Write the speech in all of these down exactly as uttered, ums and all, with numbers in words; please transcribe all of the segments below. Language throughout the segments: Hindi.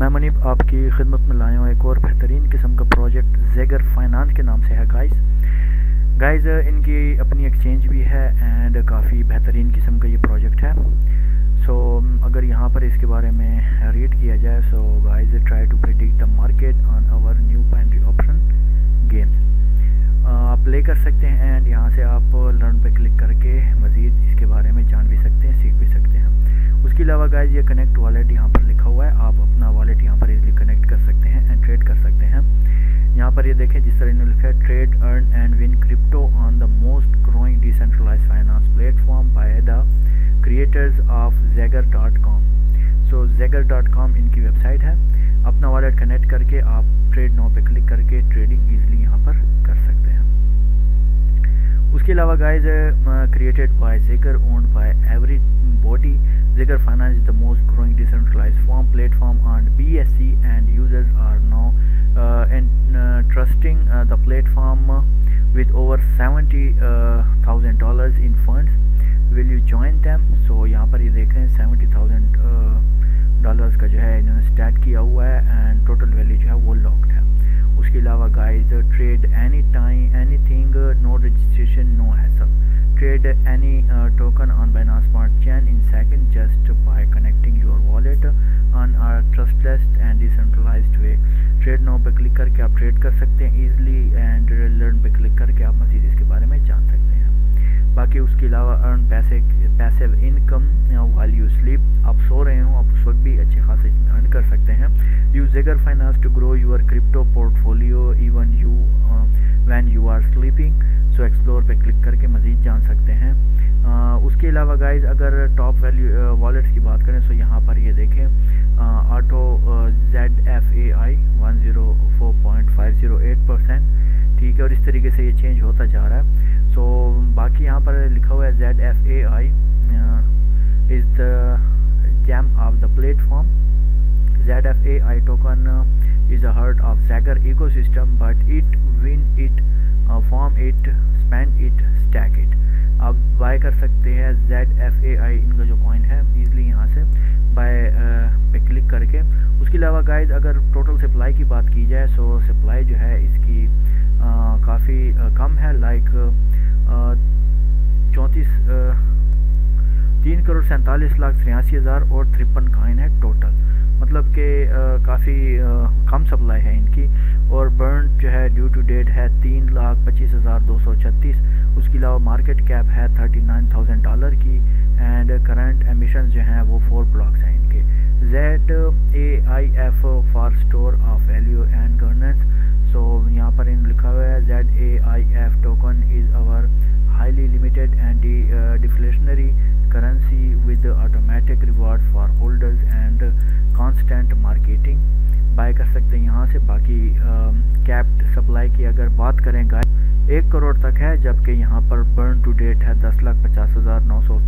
मैं मुनीब आपकी खिदमत में लाया हूँ एक और बेहतरीन किस्म का प्रोजेक्ट ज़ेगर फाइनेंस के नाम से है गाइस गाइस इनकी अपनी एक्सचेंज भी है एंड काफ़ी बेहतरीन किस्म का ये प्रोजेक्ट है। सो so, अगर यहाँ पर इसके बारे में रीड किया जाए, so guys try to predict the market on our new binary option games. आप प्ले कर सकते हैं एंड यहाँ से आप लर्न पे क्लिक करके मज़ीद इसके बारे में जान भी सकते हैं, सीख भी सकते हैं। उसके अलावा गाइस ये कनेक्ट वॉलेट यहाँ पर लिखा हुआ है, आप अपना वॉलेट यहाँ पर इजीली कनेक्ट कर सकते हैं एंड ट्रेड कर सकते हैं। यहाँ पर ये देखें जिस तरह इन्होंने लिखा है, trade earn and win crypto on the most growing decentralized finance platform by the creators of Zegar dot com. So Zegar dot com इनकी वेबसाइट है। अपना वॉलेट कनेक्ट करके आप ट्रेड नाउ पे क्लिक करके ट्रेडिंग ईजिली यहाँ पर कर सकते हैं। उसके अलावा guys created by Zegar, owned by everybody, Zegar finance is the most growing decentralized form platform on B S C and users are now entrusting uh, the platform uh, with over seventy thousand dollars in funds. Will you join them? So यहाँ पर ये देख रहे हैं सेवेंटी थाउजेंड डॉलर्स का जो है इन्होंने स्टार्ट किया हुआ है एंड टोटल वैल्यू जो है वो लॉक्ड है। उसके अलावा guys trade any time anything, no registration, no hassle, trade any token on Binance smart chain in second just by connecting your wallet on our trustless and decentralized way. Trade now पे क्लिक करके आप ट्रेड कर सकते हैं इजीली एंड लर्न पे क्लिक करके आप मज़ीद इसके बारे में जान सकते हैं। बाकी उसके अलावा अर्न पैसे passive income while you sleep, आप सो रहे हो आप उस वक्त भी अच्छे खासे अर्न कर सकते हैं। Use Zegar finance to grow your crypto portfolio even you when you are sleeping. So explore पे क्लिक करके मज़ीद जान सकते हैं। uh, उसके अलावा गाइज अगर टॉप वैल्यू वॉलेट्स की बात करें तो यहाँ पर ये देखें auto Z F A I one zero four point five zero eight percent, ठीक है, और इस तरीके से ये चेंज होता जा रहा है। सो so, बाकी यहाँ पर लिखा हुआ है Z F A I is the gem of the platform. Z F A I token is the heart of Zegar ecosystem but it win it form it spend it stack it. आप बाय कर सकते हैं जेड एफ ए आई, इनका जो कॉइन है ईजिली यहाँ से बाय पे क्लिक करके। उसके अलावा गाइज अगर टोटल सप्लाई की बात की जाए सो सप्लाई जो है इसकी काफ़ी कम है, लाइक चौंतीस तीन करोड़ सैंतालीस लाख तिरासी हज़ार और तिरपन कॉइन है टोटल, मतलब कि काफ़ी कम सप्लाई है इनकी। और बर्न जो है ड्यू टू डेट है तीन लाख पच्चीस हज़ार दो सौ छत्तीस। उसके अलावा मार्केट कैप है थर्टी नाइन थाउजेंड डॉलर की एंड करंट एमिशन जो हैं वो फोर ब्लॉक्स हैं इनके। Z A I F for store of value and governance. So यहाँ पर इन लिखा हुआ है Z A I F token is our highly limited and deflationary currency with automatic reward for holders and constant marketing. Buy कर सकते हैं यहाँ से। बाकी कैप्ड सप्लाई की अगर बात करें गाइस एक करोड़ तक है, जबकि यहाँ पर बर्न टू डेट है दस लाख पचास हज़ार नौ सौ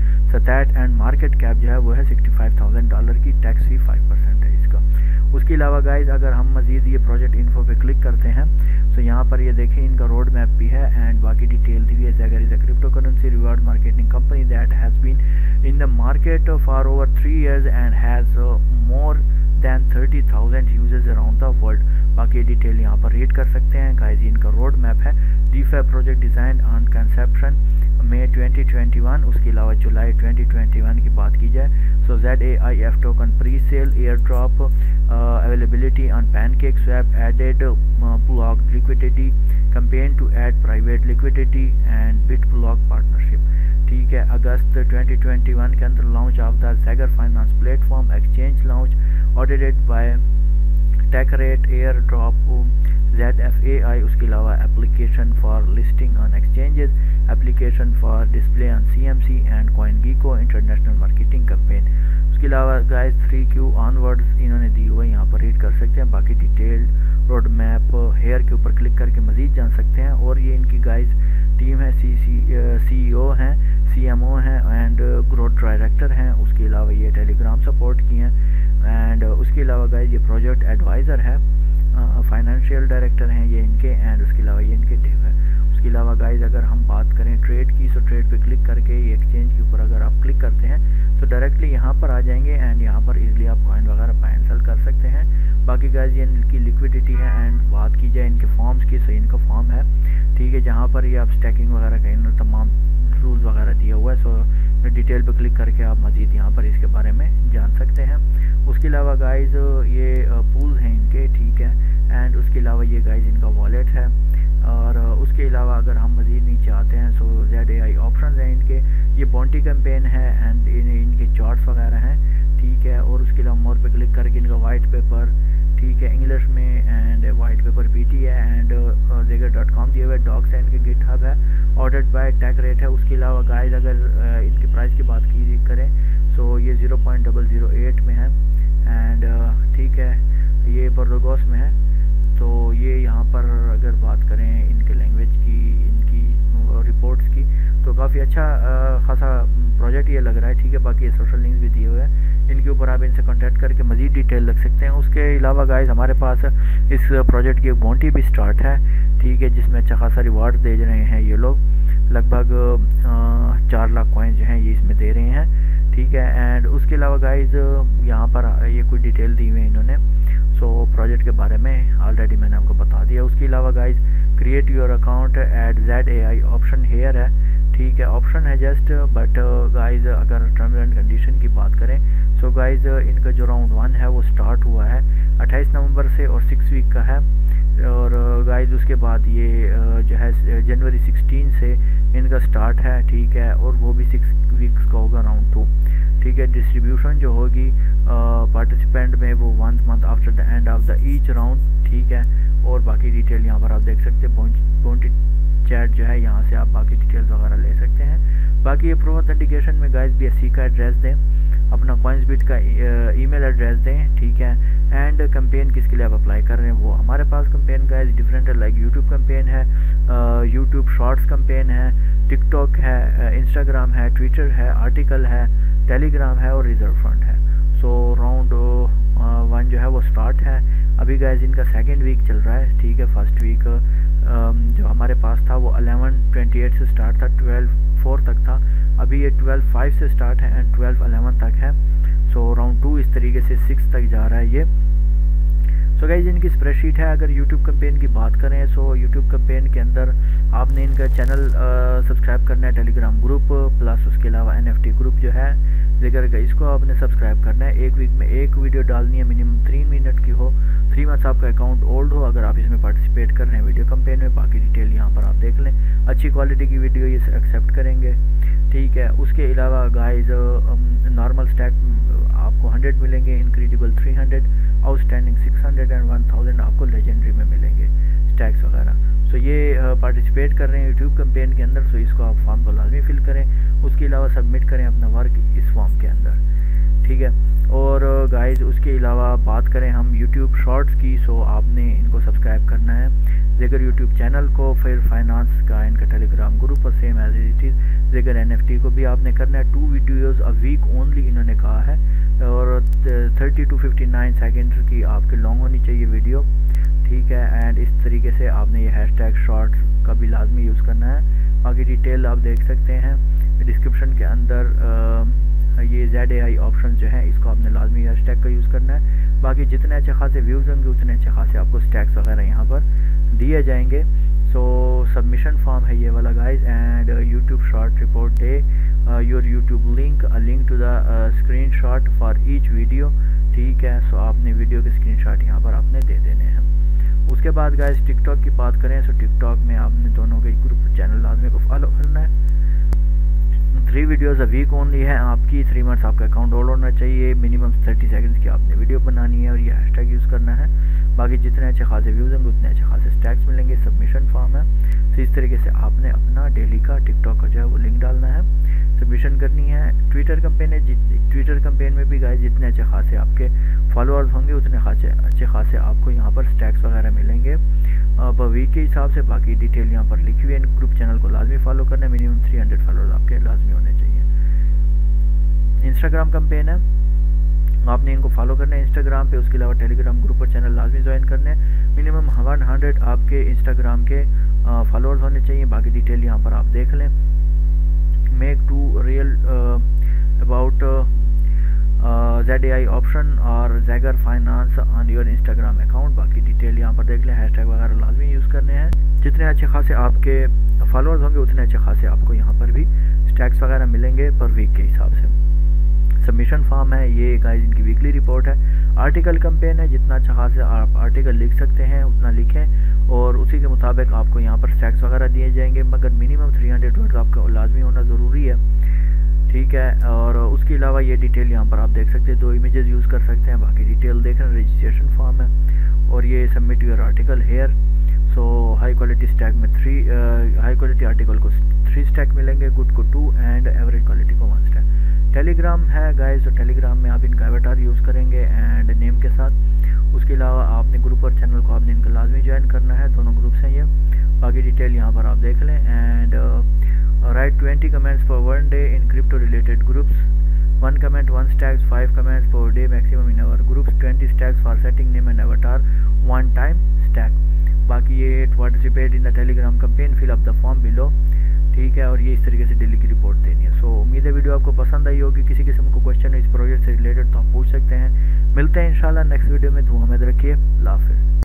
सताहठ एंड मार्केट कैप जो है वो है सिक्सटी फाइव थाउजेंड डॉलर की, टैक्स भी फाइव परसेंट है इसका। उसके अलावा गाइज अगर हम मज़ीद ये प्रोजेक्ट इन्फो पे क्लिक करते हैं तो यहाँ पर ये देखें इनका रोड मैप भी है एंड बाकी डिटेल दी हुई है। Zegar is a crypto currency reward marketing company that has been in the market for over three years and has more than thirty thousand users around the world. बाकी डिटेल यहाँ पर रीड कर सकते हैं गाइज। इनका रोड मैप है। DeFi project design on conception May twenty twenty one. उसके अलावा जुलाई ट्वेंटी ट्वेंटी वन की बात की जाए so Z A I F token pre sale air drop availability on pancake swap added block liquidity campaign to add private liquidity and bit block partnership, ठीक है। अगस्त ट्वेंटी ट्वेंटी वन के अंदर launch of the Zegar finance platform exchange launch audited by tech rate air drop Z F A I. उसके अलावा application for listing on exchanges, application for display on C M C and coin gecko international marketing campaign. उसके अलावा गाइस थ्री क्यू ऑनवर्ड्स इन्होंने दी हुई, यहाँ पर रीड कर सकते हैं। बाकी डिटेल रोड मैप हेयर के ऊपर क्लिक करके मज़ीद जान सकते हैं। और ये इनकी गाइस टीम है, सी सी सी ई ओ हैं, सी एम ओ हैं एंड ग्रोथ डायरेक्टर हैं। उसके अलावा ये टेलीग्राम सपोर्ट की हैं एंड उसके अलावा गाइस ये प्रोजेक्ट एडवाइज़र है, फाइनेंशियल डायरेक्टर हैं ये इनके एंड उसके अलावा ये इनके टीम है। उसके अलावा गाइज अगर हम बात करें ट्रेड की, सो ट्रेड पे क्लिक करके ये एक्सचेंज के ऊपर अगर आप क्लिक करते हैं तो डायरेक्टली यहाँ पर आ जाएंगे एंड यहाँ पर इजीली आप कॉइन वगैरह बाय एंड सेल कर सकते हैं। बाकी गाइस ये इनकी लिक्विडिटी है। एंड बात की जाए इनके फॉर्म्स की, सो इनका फॉर्म है, ठीक है, जहाँ पर ये आप स्टैकिंग वगैरह का इन्होंने तमाम रूल्स वगैरह दिया हुआ है। सो डिटेल पे क्लिक करके आप मज़ीद यहाँ पर इसके बारे में जान सकते हैं। उसके अलावा गाइस ये पूल हैं इनके, ठीक है, एंड उसके अलावा ये गाइस इनका वॉलेट है। और उसके अलावा अगर हम मज़ीद नीचे आते हैं सो जेड ए आई ऑप्शन हैं इनके, ये बॉन्टी कैंपेन है एंड इन, इनके चार्ट्स वगैरह हैं, ठीक है। और उसके अलावा मोर पे क्लिक करके इनका वाइट पेपर, ठीक है, इंग्लिश में, and white paper P T, and Zegar dot com दिए हुए, डॉक्स है इनके, गिट हब है, ऑर्डर्ड बाय टैग रेट है। उसके अलावा गाइस अगर uh, इनकी प्राइस की बात की करें सो ये zero point double zero eight में है, एंड uh, ठीक है, ये बर्दोगोस में है। तो ये यहाँ पर अगर बात करें इनके लैंग्वेज की, इनकी रिपोर्ट्स की, तो काफ़ी अच्छा खासा प्रोजेक्ट ये लग रहा है, ठीक है। बाकी ये सोशल लिंक्स भी दिए हुए हैं इनके ऊपर, आप इनसे कांटेक्ट करके मज़ीद डिटेल रख सकते हैं। उसके अलावा गाइस हमारे पास इस प्रोजेक्ट की एक बॉन्टी भी स्टार्ट है, ठीक है, जिसमें अच्छा खासा रिवार्ड दे रहे हैं ये लोग, लगभग चार लाख कॉइन्स जो हैं ये इसमें दे रहे हैं, ठीक है। एंड उसके अलावा गाइस यहाँ पर ये कुछ डिटेल दी हुई है इन्होंने, सो प्रोजेक्ट के बारे में ऑलरेडी मैंने आपको बता दिया। उसके अलावा guys create your account at Z A I option here है, ठीक है, ऑप्शन है जस्ट, बट गाइस अगर टर्म्स एंड कंडीशन की बात करें सो गाइस इनका जो राउंड वन है वो स्टार्ट हुआ है अट्ठाईस नवंबर से और सिक्स वीक का है। और गाइस उसके बाद ये जो है जनवरी सिक्सटीन से इनका स्टार्ट है, ठीक है, और वो भी सिक्स वीक्स का होगा राउंड टू, ठीक है। डिस्ट्रीब्यूशन जो होगी पार्टिसिपेंट में वो one month after the end of the each round, ठीक है। और बाकी डिटेल यहाँ पर आप देख सकते हैं, बॉन्टी चैट जो है यहाँ से आप बाकी डिटेल्स वगैरह ले सकते हैं। बाकी ये प्रो ऑथेंटिकेशन में गाइस बी एस सी का एड्रेस दें, अपना कॉइन्सबिट का ईमेल एड्रेस दें, ठीक है। एंड कैंपेन किसके लिए आप अप्लाई कर रहे हैं वो हमारे पास कैंपेन गाइस डिफरेंट है, लाइक यूट्यूब कैंपेन है, यूट्यूब शॉर्ट्स कैंपेन है, टिकटॉक है, इंस्टाग्राम है, ट्विटर है, आर्टिकल है, टेलीग्राम है और रिजर्व फंड है। सो राउंड वन जो है वो स्टार्ट है अभी गाइस, इनका सेकेंड वीक चल रहा है, ठीक है। फर्स्ट वीक जो हमारे पास था वो अलेवन ट्वेंटी एट से स्टार्ट था, ट्वेल्व फोर तक था, अभी ये ट्वेल्व फाइव से स्टार्ट है एंड ट्वेल्व अलेवन तक है। सो राउंड टू इस तरीके से सिक्स तक जा रहा है ये। सो so गाइज इनकी स्प्रेडशीट है। अगर यूट्यूब कैंपेन की बात करें सो यूट्यूब कैंपेन के अंदर आपने इनका चैनल सब्सक्राइब करना है, टेलीग्राम ग्रुप प्लस उसके अलावा एनएफटी ग्रुप जो है जिक्र का, इसको आपने सब्सक्राइब करना है। एक वीक में एक वीडियो डालनी है, मिनिमम थ्री मिनट की हो, थ्री मंथ्स आपका अकाउंट ओल्ड हो अगर आप इसमें पार्टिसिपेट कर रहे हैं वीडियो कैंपेन में। बाकी डिटेल यहाँ पर आप देख लें, अच्छी क्वालिटी की वीडियो ये एक्सेप्ट करेंगे, ठीक है। उसके अलावा गाइज नॉर्मल स्टैक आपको हंड्रेड मिलेंगे, incredible three hundred, outstanding six hundred and one thousand आपको लेजेंडरी में मिलेंगे स्टैक्स वगैरह। सो so, ये पार्टिसिपेट uh, कर रहे हैं यूट्यूब कैंपेन के अंदर, सो so इसको आप फॉर्म को लाजमी फिल करें। उसके अलावा सबमिट करें अपना वर्क इस फॉर्म के अंदर, ठीक है। और गाइज uh, उसके अलावा बात करें हम यूट्यूब शॉर्ट्स की, सो so आपने इनको सब्सक्राइब करना है जेगर यूट्यूब चैनल को, फिर फाइनेंस का इनका टेलीग्राम ग्रुप और same as it is Zegar NFT को भी आपने करना है। Two videos a week only इन्होंने कहा है और thirty two fifty nine second की आपके लॉन्ग होनी चाहिए वीडियो, ठीक है। एंड इस तरीके से आपने ये हैशटैग शॉर्ट्स का भी लाजमी यूज़ करना है। बाकी डिटेल आप देख सकते हैं डिस्क्रिप्शन के अंदर। आ, ये जेड ए आई ऑप्शन जो है इसको आपने लाजमी हैशटैग का यूज़ करना है। बाकी जितने अच्छे खासे व्यूज़ होंगे उतने अच्छे खासे आपको स्टैक्स वगैरह यहाँ पर दिए जाएंगे। सो सबमिशन फॉर्म है ये वाला guys, and YouTube short report day your YouTube link, a link to the screen shot for each video, ठीक है। सो so, आपने वीडियो के स्क्रीन शॉट यहाँ पर आपने दे देने हैं। उसके बाद गाइस टिकटॉक की बात करें सो टिकटॉक में आपने दोनों के ग्रुप चैनल लाजमी को फॉलो करना है। Three videos a week only है आपकी, थ्री मंथ्स आपका अकाउंट होल्ड होना चाहिए, मिनिमम थर्टी सेकंड्स की आपने वीडियो बनानी है और ये हैशटैग यूज़ करना है। बाकी जितने अच्छे खासे व्यूज़ होंगे उतने अच्छे खासे स्टैक्स मिलेंगे। सबमिशन फॉर्म है, तो इस तरीके से आपने अपना डेली का टिकटॉक का जो है वो लिंक डालना है, सबमिशन करनी है। ट्विटर कैंपेन है, ट्विटर कैंपेन में भी गाइस जितने अच्छे खासे आपके फॉलोअर्स होंगे उतने खासे अच्छे खासे आपको यहाँ पर स्टैक्स वगैरह मिलेंगे पर वीक के हिसाब से। बाकी डिटेल यहाँ पर लिखी हुई है। ग्रुप चैनल को लाजमी फॉलो करना है, मिनिमम थ्री हंड्रेड फॉलोअर्स आपके लाजमी होने चाहिए। इंस्टाग्राम कैंपेन है, आपने इनको फॉलो करना है इंस्टाग्राम पे। उसके अलावा टेलीग्राम ग्रुप और चैनल लाजमी ज्वाइन करने हैं। मिनिमम वन हंड्रेड आपके इंस्टाग्राम के फॉलोअर्स होने चाहिए। बाकी डिटेल यहाँ पर आप देख लें। Make two reel about Z A I option और Zegar finance on your Instagram account. बाकी डिटेल यहाँ पर देख लें। हैशटैग वगैरह लाजमी यूज़ करने हैं। जितने अच्छे खासे आपके फॉलोअर्स होंगे उतने अच्छे खासे आपको यहाँ पर भी स्टैक्स वगैरह मिलेंगे पर वीक के हिसाब से। सबमिशन फॉर्म है ये गाइस, इनकी वीकली रिपोर्ट है। आर्टिकल कैंपेन है, जितना अच्छा खासा आप आर्टिकल लिख सकते हैं उतना लिखें और उसी के मुताबिक आपको यहाँ पर स्टैक्स वगैरह दिए जाएंगे, मगर मिनिमम थ्री हंड्रेड वर्ड आपका लाजमी होना ज़रूरी है, ठीक है। और उसके अलावा ये डिटेल यहाँ पर आप देख सकते हैं, दो इमेजेस यूज़ कर सकते हैं। बाकी डिटेल देख रहे हैं, रजिस्ट्रेशन फॉर्म है और ये submit your article here. So high quality stack में थ्री हाई क्वालिटी आर्टिकल को थ्री स्टैक मिलेंगे, गुड को टू एंड एवरेज क्वालिटी को वन स्टैक। टेलीग्राम है गाइस, तो टेलीग्राम में आप इनका एवेटार यूज़ करेंगे एंड नेम के साथ। उसके अलावा आपने ग्रुप और चैनल को आपने इनका लाजमी ज्वाइन करना है, दोनों ग्रुप्स हैं ये। बाकी डिटेल यहाँ पर आप देख लें। And write twenty comments for one day in crypto related groups, one comment one stacks, five comments per day maximum in our groups, twenty stacks for setting name and avatar, one time stack. बाकी ये participate in the Telegram campaign, fill up the form below, ठीक है। और ये इस तरीके से डेली की रिपोर्ट देनी है। सो उम्मीद है वीडियो आपको पसंद आई होगी। किसी किस्म को क्वेश्चन इस प्रोजेक्ट से रिलेटेड तो आप पूछ सकते हैं। मिलते हैं इंशाल्लाह नेक्स्ट वीडियो में। दुआ में रखिए। अल्लाह हाफ़िज़।